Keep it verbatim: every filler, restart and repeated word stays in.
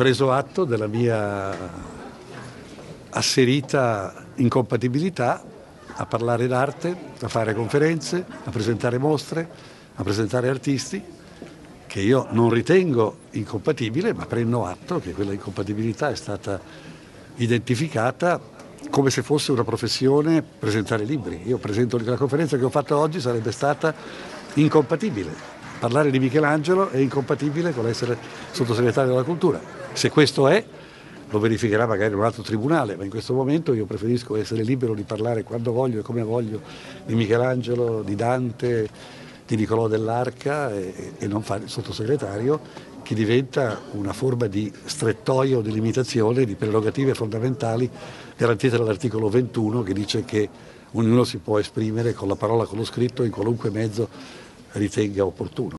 preso atto della mia asserita incompatibilità a parlare d'arte, a fare conferenze, a presentare mostre, a presentare artisti, che io non ritengo incompatibile, ma prendo atto che quella incompatibilità è stata identificata come se fosse una professione presentare libri. Io presento la conferenza che ho fatto oggi sarebbe stata incompatibile. Parlare di Michelangelo è incompatibile con l'essere sottosegretario della cultura. Se questo è, lo verificherà magari in un altro tribunale, ma in questo momento io preferisco essere libero di parlare quando voglio e come voglio di Michelangelo, di Dante, di Niccolò dell'Arca e, e non fare il sottosegretario, che diventa una forma di strettoia o di limitazione di prerogative fondamentali garantite dall'articolo ventuno, che dice che ognuno si può esprimere con la parola, con lo scritto, in qualunque mezzo ritenga opportuno.